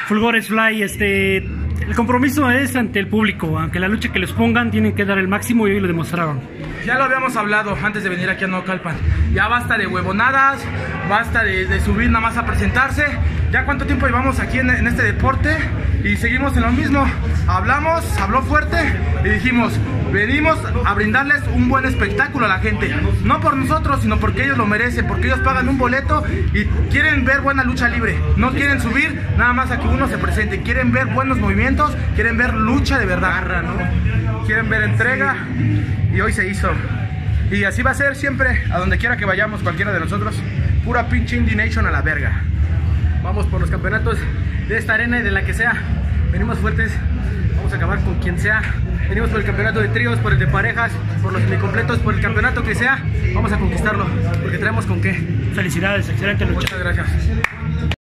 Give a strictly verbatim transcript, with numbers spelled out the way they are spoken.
Fulgores Fly, este, el compromiso es ante el público, aunque la lucha que les pongan tienen que dar el máximo y hoy lo demostraron. Ya lo habíamos hablado antes de venir aquí a Naucalpan. Ya basta de huevonadas, basta de, de subir nada más a presentarse. Ya cuánto tiempo llevamos aquí en, en este deporte y seguimos en lo mismo. Hablamos, habló fuerte y dijimos, venimos a brindarles un buen espectáculo a la gente. No por nosotros, sino porque ellos lo merecen, porque ellos pagan un boleto y quieren ver buena lucha libre. No quieren subir nada más a que uno se presente, quieren ver buenos movimientos, quieren ver lucha de verdad, ¿no? Quieren ver entrega y hoy se hizo. Y así va a ser siempre, a donde quiera que vayamos, cualquiera de nosotros. Pura pinche Indie Nation a la verga. Vamos por los campeonatos de esta arena y de la que sea. Venimos fuertes, vamos a acabar con quien sea. Venimos por el campeonato de tríos, por el de parejas, por los semicompletos, por el campeonato que sea. Vamos a conquistarlo, porque traemos con qué. Felicidades, excelente lucha. Muchas gracias.